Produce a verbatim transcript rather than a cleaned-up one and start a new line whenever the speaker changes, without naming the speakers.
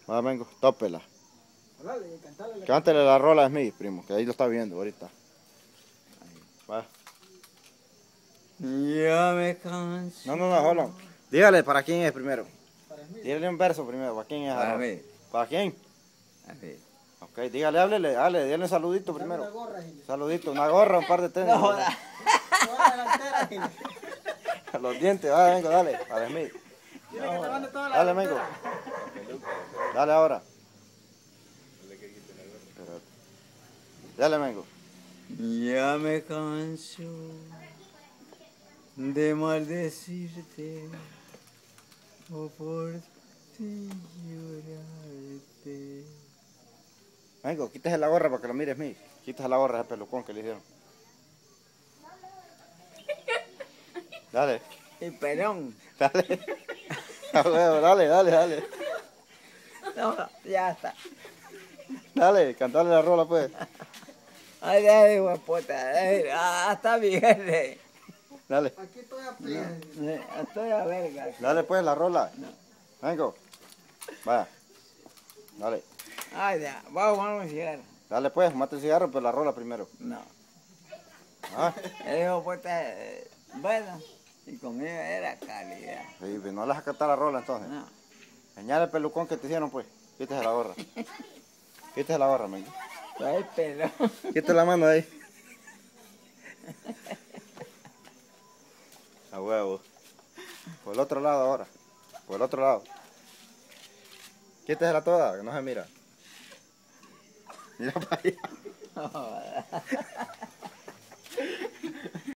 Va, vengo, tópela.
Dale, cantale.
Cántale la rola de mí, primo, que ahí lo está viendo ahorita. Ahí, va.
Ya me canso.
No, no, no, hold. Dígale para quién es primero.
Para mí.
Dígale un verso primero, ¿para quién es?
Para
ahora?
mí.
¿Para quién?
A ver.
Ok, dígale, háblele, háblele, dígale un saludito
Dame
primero.
una gorra, Gil.
Saludito, una gorra, un par de tenis.
No joda.
Toda delantera, Gil.
Los dientes, va, vengo, dale, para mí.
Tiene que te mande toda la
Dale, vengo.
delantera.
Dale ahora. Dale, vengo.
Ya me canso de maldecirte o por ti llorarte.
Vengo, quítese la gorra para que lo mires mí. Quítese la gorra, ese pelucón que le hicieron. Dale,
El pelón.
dale. A huevo, dale, dale, dale.
No, ya está.
Dale, cantale la rola pues.
Ay, ay, guapota. Ay, hasta viernes.
Dale,
Aquí estoy a pie.
Estoy a verga.
dale pues la rola. Vengo. Vaya. Dale.
Ay, ya. Vamos a llegar.
Dale pues, mate el cigarro, pero la rola primero.
No.
Ah,
El hijo puesta, eh, bueno, y conmigo era calidad.
sí, pues no le vas a cantar la rola entonces.
No.
Señala el pelucón que te hicieron pues. Quítese la gorra. Quítese la gorra, vengo.
Ay, pelón.
Quítese la mano de ahí. A huevo. Por el otro lado ahora. Por el otro lado. Quítesela toda, que no se mira. Mira para allá.
No joda.